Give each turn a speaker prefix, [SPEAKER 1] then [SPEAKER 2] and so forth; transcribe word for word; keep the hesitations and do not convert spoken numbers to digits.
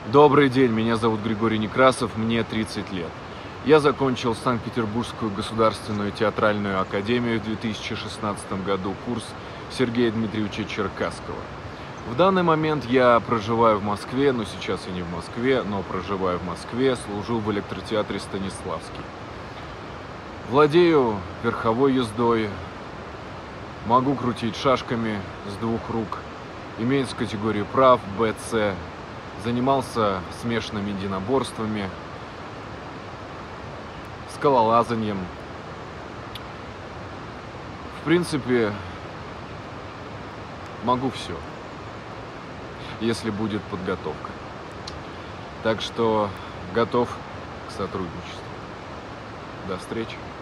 [SPEAKER 1] Добрый день, меня зовут Григорий Некрасов, мне тридцать лет. Я закончил Санкт-Петербургскую государственную театральную академию в две тысячи шестнадцатом году, курс Сергея Дмитриевича Черкасского. В данный момент я проживаю в Москве, но сейчас я не в Москве, но проживаю в Москве, служу в электротеатре Станиславский. Владею верховой ездой, могу крутить шашками с двух рук, имеется категорию прав бэ цэ, занимался смешанными единоборствами, скалолазанием. В принципе, могу все, если будет подготовка. Так что готов к сотрудничеству. До встречи.